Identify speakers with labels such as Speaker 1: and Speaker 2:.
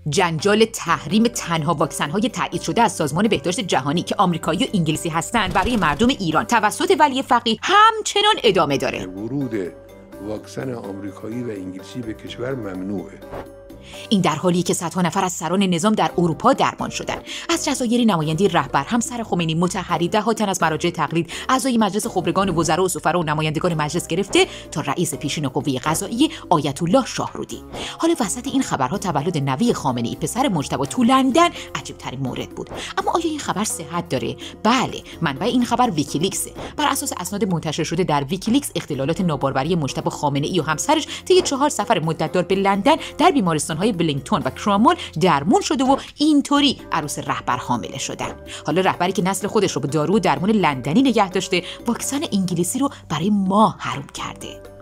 Speaker 1: جنجال تحریم تنها واکسن‌های تایید شده از سازمان بهداشت جهانی که آمریکایی و انگلیسی هستند برای مردم ایران توسط ولی فقیه همچنان ادامه داره.
Speaker 2: ورود واکسن آمریکایی و انگلیسی به کشور ممنوعه.
Speaker 1: این در حالیه که صدها نفر از سران نظام در اروپا درمان شدند. از جزایر نماینده رهبر همسر خمینی، مطهری، ده‌ها تن از مراجع تقلید، اعضای مجلس خبرگان وزرا و سفرا و نمایندگان مجلس گرفته تا رئیس پیشین قوه قضاییه آیت الله شاهرودی. حالا وسط این خبرها تولد نوه خامنه‌ای پسر مجتبی تو لندن عجیب ترین مورد بود. اما آیا این خبر صحت داره؟ بله، منبع این خبر ویکیلیکسه. بر اساس اسناد منتشر شده در ویکیلیکس، اختلالات ناباروری مجتبی خامنه‌ای و همسرش طی 4 سفر مدتدار به لندن در بیمارستان‌های بلینگتون و کرامول درمون شده و اینطوری عروس رهبر حامله شدن. حالا رهبری که نسل خودش رو به دارو و درمون لندنی نگه داشته، واکسن انگلیسی رو برای ما حروم کرده.